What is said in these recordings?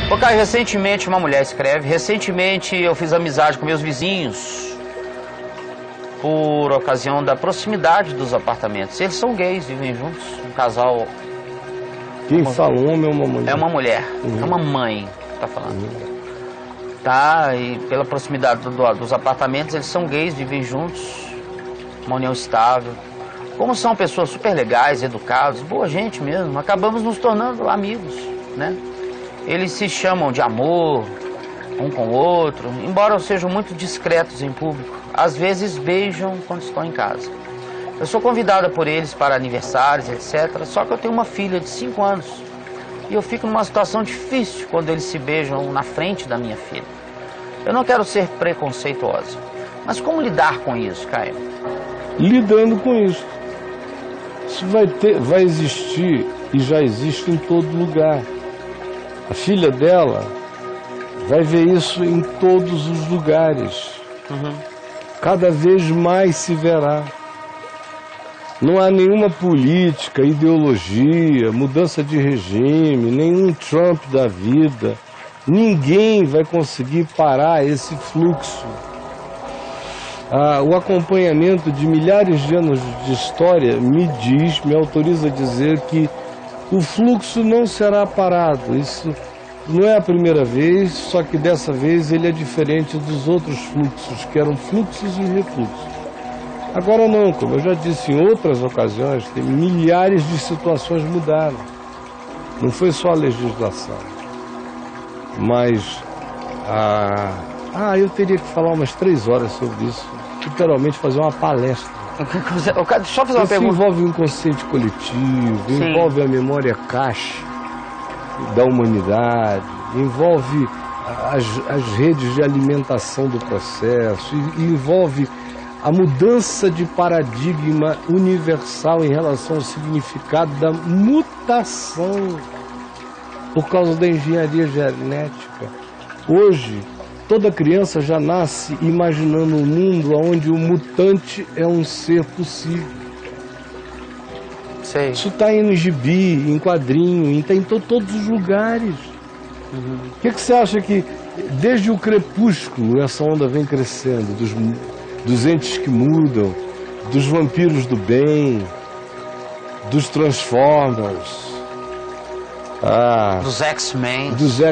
Ô, Caio, recentemente uma mulher escreve, recentemente eu fiz amizade com meus vizinhos por ocasião da proximidade dos apartamentos. Eles são gays, vivem juntos, um casal... Quem fala homem é uma mulher? É uma mulher, é uma mãe que tá falando. Tá, e pela proximidade dos apartamentos, eles são gays, vivem juntos, uma união estável. Como são pessoas super legais, educados, boa gente mesmo, acabamos nos tornando amigos, né? Eles se chamam de amor, um com o outro, embora sejam muito discretos em público. Às vezes beijam quando estão em casa. Eu sou convidada por eles para aniversários, etc. Só que eu tenho uma filha de 5 anos. E eu fico numa situação difícil quando eles se beijam na frente da minha filha. Eu não quero ser preconceituosa. Mas como lidar com isso, Caio? Lidando com isso. Isso vai existir e já existe em todo lugar. A filha dela vai ver isso em todos os lugares. Cada vez mais se verá. Não há nenhuma política, ideologia, mudança de regime, nenhum Trump da vida. Ninguém vai conseguir parar esse fluxo. O acompanhamento de milhares de anos de história me autoriza a dizer que o fluxo não será parado. Isso não é a primeira vez, só que dessa vez ele é diferente dos outros fluxos, que eram fluxos e refluxos. Agora não, como eu já disse em outras ocasiões, tem milhares de situações mudaram. Não foi só a legislação. Mas, eu teria que falar umas 3 horas sobre isso. Literalmente fazer uma palestra. Deixa eu fazer uma pergunta. Isso envolve o inconsciente coletivo, envolve a memória cache da humanidade, envolve as redes de alimentação do processo, envolve a mudança de paradigma universal em relação ao significado da mutação por causa da engenharia genética. Hoje, toda criança já nasce imaginando um mundo onde o mutante é um ser possível. Sei. Isso está em gibi, em quadrinho, está em todos os lugares. O que você acha que, desde o crepúsculo, essa onda vem crescendo, dos entes que mudam, dos vampiros do bem, dos Transformers, dos X-Men,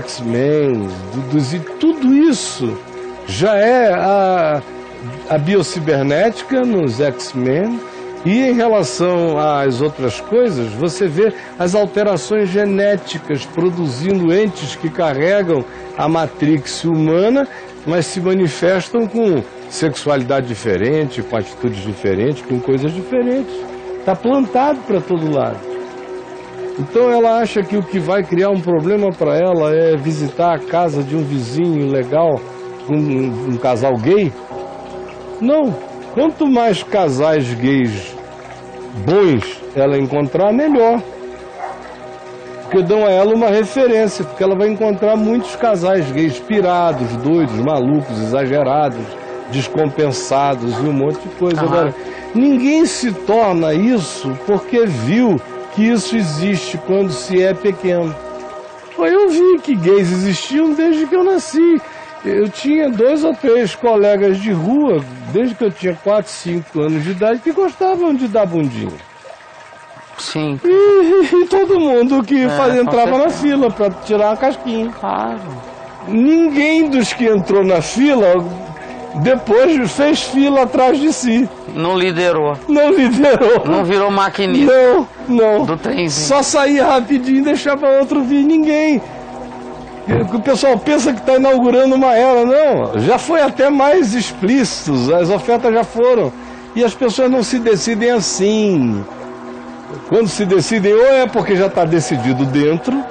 e tudo isso já é a biocibernética nos X-Men. E em relação às outras coisas, você vê as alterações genéticas produzindo entes que carregam a matrix humana, mas se manifestam com sexualidade diferente, com atitudes diferentes, com coisas diferentes. Está plantado para todo lado. Então ela acha que o que vai criar um problema para ela é visitar a casa de um vizinho legal, um casal gay? Não. Quanto mais casais gays bons ela encontrar, melhor. Porque dão a ela uma referência, porque ela vai encontrar muitos casais gays pirados, doidos, malucos, exagerados, descompensados e um monte de coisa. Agora, ninguém se torna isso porque viu que isso existe quando se é pequeno. Eu vi que gays existiam desde que eu nasci. Eu tinha 2 ou 3 colegas de rua, desde que eu tinha 4, 5 anos de idade, que gostavam de dar bundinha. Sim. E todo mundo que entrava na fila para tirar uma casquinha. Claro. Ninguém dos que entrou na fila depois fez fila atrás de si. Não liderou. Não liderou. Não virou maquinista. Não. Do trenzinho. Só saía rapidinho e deixava outro vir. Ninguém. O pessoal pensa que está inaugurando uma era. Não, já foi até mais explícito, as ofertas já foram. E as pessoas não se decidem assim. Quando se decidem, ou é porque já está decidido dentro,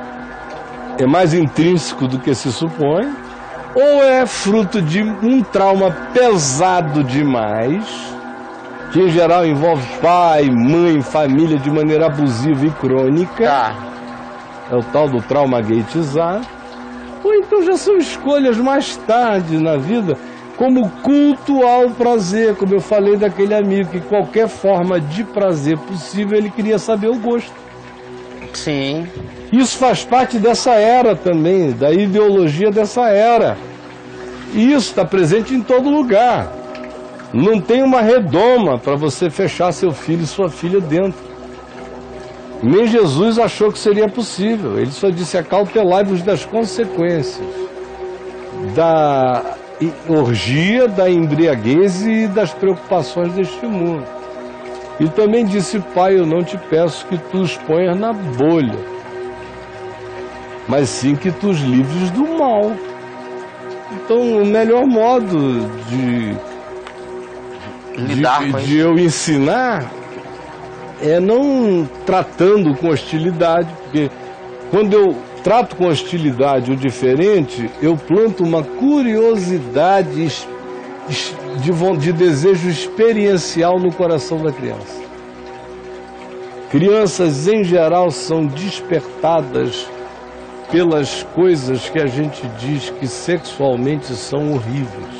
é mais intrínseco do que se supõe, ou é fruto de um trauma pesado demais, que em geral envolve pai, mãe, família de maneira abusiva e crônica. É o tal do trauma gateizar. Ou então já são escolhas mais tarde na vida, como culto ao prazer, como eu falei daquele amigo, que qualquer forma de prazer possível ele queria saber o gosto. Sim. Isso faz parte dessa era também, da ideologia dessa era. E isso está presente em todo lugar. Não tem uma redoma para você fechar seu filho e sua filha dentro. Nem Jesus achou que seria possível. Ele só disse: acautelai-vos das consequências da orgia, da embriaguez e das preocupações deste mundo. E também disse: Pai, eu não te peço que tu os ponhas na bolha, mas sim que tu os livres do mal. Então, o melhor modo de eu ensinar é não tratando com hostilidade, porque quando eu trato com hostilidade o diferente, eu planto uma curiosidade de desejo experiencial no coração da criança. Crianças, em geral, são despertadas pelas coisas que a gente diz que sexualmente são horríveis.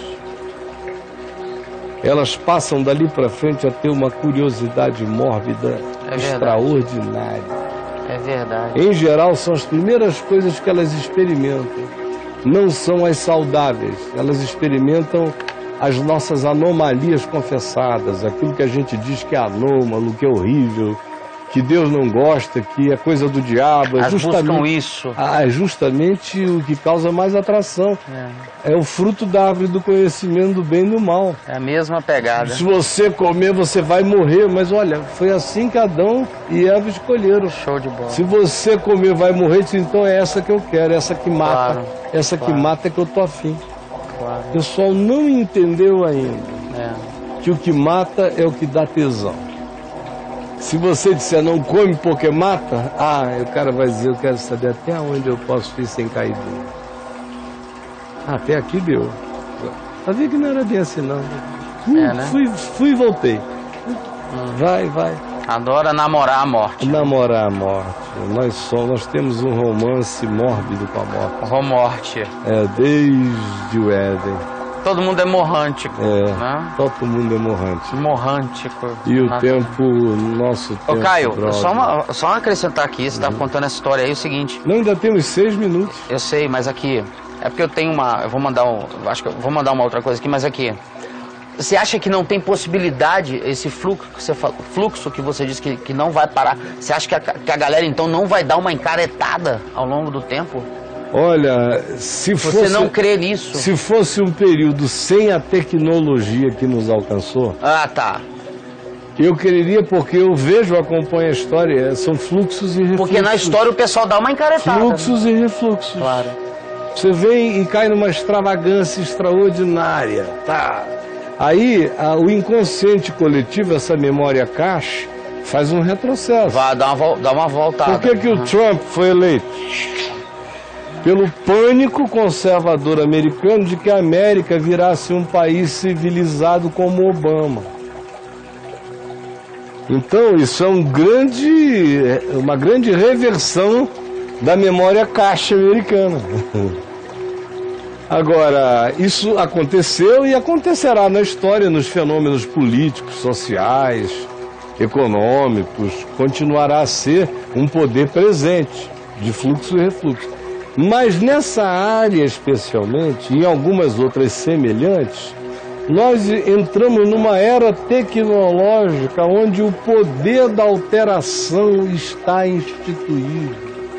Elas passam dali para frente a ter uma curiosidade mórbida extraordinária. É verdade. Em geral, são as primeiras coisas que elas experimentam. Não são as saudáveis. Elas experimentam as nossas anomalias confessadas, aquilo que a gente diz que é anômalo, que é horrível, que Deus não gosta, que é coisa do diabo. Elas buscam isso. É justamente o que causa mais atração. É o fruto da árvore do conhecimento do bem e do mal. É a mesma pegada. Se você comer, você vai morrer. Mas olha, foi assim que Adão e Eva escolheram. Show de bola. Se você comer, vai morrer. Então é essa que eu quero, essa que mata. Claro, essa que mata é que eu tô afim. Claro. O pessoal não entendeu ainda que o que mata é o que dá tesão. Se você disser não come porque mata, o cara vai dizer: eu quero saber até onde eu posso ir sem cair duro. Até aqui deu. Sabia que não era bem assim, não. Né? Fui e voltei. Vai. Adora namorar a morte. Namorar a morte. Nós temos um romance mórbido com a morte. Romorte. Desde o Éden. Todo mundo é morrântico. Né? Todo mundo é morrântico. Morrântico. E o nosso tempo... Ô Caio, só acrescentar aqui, você estava contando essa história aí, o seguinte... Não, ainda temos 6 minutos. Eu sei, mas aqui... É porque eu tenho eu vou mandar acho que eu vou mandar uma outra coisa aqui, mas aqui... Você acha que não tem possibilidade, esse fluxo que você disse que não vai parar, você acha que a galera então não vai dar uma encaretada ao longo do tempo? Olha, se fosse... Você não crê nisso? Se fosse um período sem a tecnologia que nos alcançou... tá. Eu quereria, porque eu acompanho a história, são fluxos e refluxos. Porque na história o pessoal dá uma encaretada. Fluxos e refluxos. Claro. Você vem e cai numa extravagância extraordinária. Aí, o inconsciente coletivo, essa memória cache, faz um retrocesso. Vai dar uma voltada. Por que o Trump foi eleito? Pelo pânico conservador americano de que a América virasse um país civilizado como Obama. Então, isso é uma grande reversão da memória caixa americana. Agora, isso aconteceu e acontecerá na história, nos fenômenos políticos, sociais, econômicos. Continuará a ser um poder presente de fluxo e refluxo. Mas nessa área especialmente, e em algumas outras semelhantes, nós entramos numa era tecnológica onde o poder da alteração está instituído.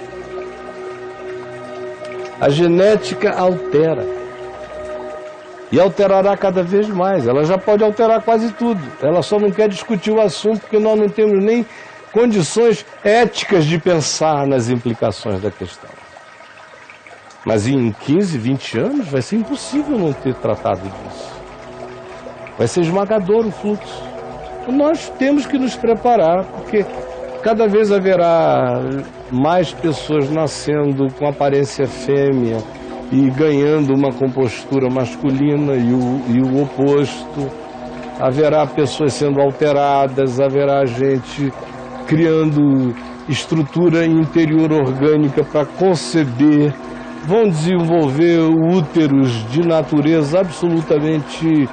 A genética altera. E alterará cada vez mais. Ela já pode alterar quase tudo. Ela só não quer discutir o assunto porque nós não temos nem condições éticas de pensar nas implicações da questão. Mas em 15, 20 anos vai ser impossível não ter tratado disso. Vai ser esmagador o fluxo. Nós temos que nos preparar, porque cada vez haverá mais pessoas nascendo com aparência fêmea e ganhando uma compostura masculina e o oposto. Haverá pessoas sendo alteradas, haverá gente criando estrutura interior orgânica para conceber. Vão desenvolver úteros de natureza absolutamente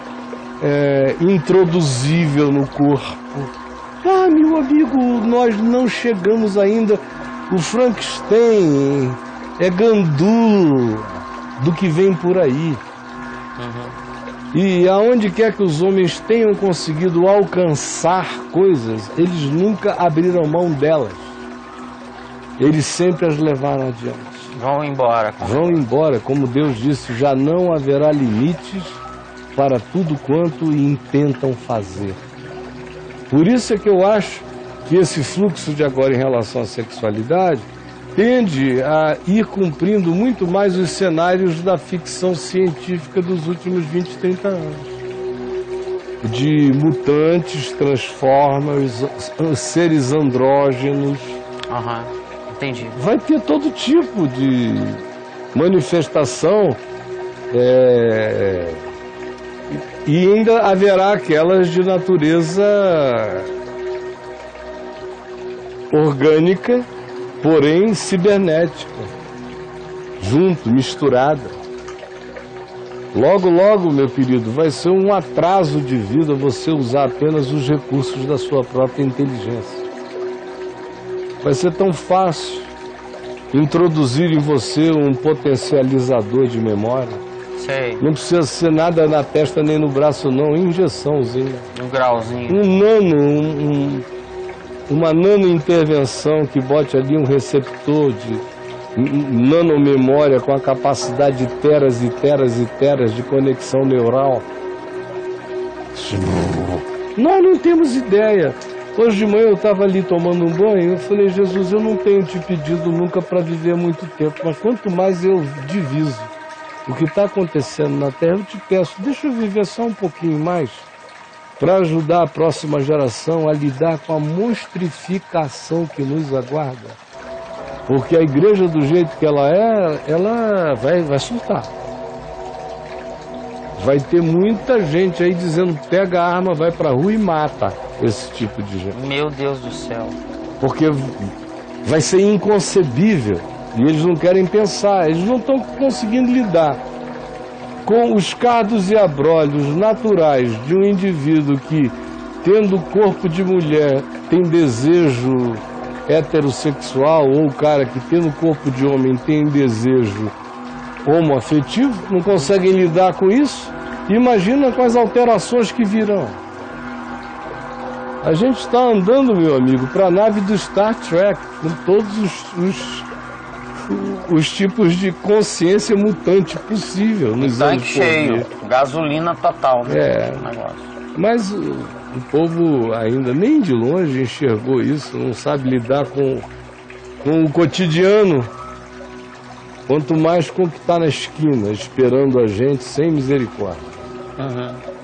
introduzível no corpo. Meu amigo, nós não chegamos ainda O Frankenstein é gandula do que vem por aí. E aonde quer que os homens tenham conseguido alcançar coisas, eles nunca abriram mão delas. Eles sempre as levaram adiante. Vão embora. Vão embora, como Deus disse, já não haverá limites para tudo quanto intentam fazer. Por isso é que eu acho que esse fluxo de agora em relação à sexualidade tende a ir cumprindo muito mais os cenários da ficção científica dos últimos 20, 30 anos. De mutantes, transformers, seres andrógenos. Entendi. Vai ter todo tipo de manifestação e ainda haverá aquelas de natureza orgânica, porém cibernética, junto, misturada. Logo, logo, meu querido, vai ser um atraso de vida você usar apenas os recursos da sua própria inteligência. Vai ser tão fácil introduzir em você um potencializador de memória. Sei. Não precisa ser nada na testa nem no braço, não. Injeçãozinha. Um grauzinho. Uma nano intervenção que bote ali um receptor de nanomemória com a capacidade de teras e teras e teras de conexão neural. Nós não temos ideia. Hoje de manhã eu estava ali tomando um banho, eu falei, Jesus, eu não tenho te pedido nunca para viver muito tempo, mas quanto mais eu diviso o que está acontecendo na Terra, eu te peço, deixa eu viver só um pouquinho mais para ajudar a próxima geração a lidar com a monstrificação que nos aguarda. Porque a igreja, do jeito que ela é, ela vai surtar. Vai ter muita gente aí dizendo, pega a arma, vai pra rua e mata esse tipo de gente. Meu Deus do céu. Porque vai ser inconcebível. E eles não querem pensar, eles não estão conseguindo lidar com os cardos e abrolhos naturais de um indivíduo que, tendo corpo de mulher, tem desejo heterossexual, ou o cara que, tendo corpo de homem, tem desejo homoafetivo, não conseguem lidar com isso. Imagina com as alterações que virão. A gente está andando, meu amigo, para a nave do Star Trek, com todos os tipos de consciência mutante possível nos anos por vir. Tanque cheio, gasolina total, né? Mas o povo ainda nem de longe enxergou isso, não sabe lidar com o cotidiano. Quanto mais com o que está na esquina, esperando a gente sem misericórdia.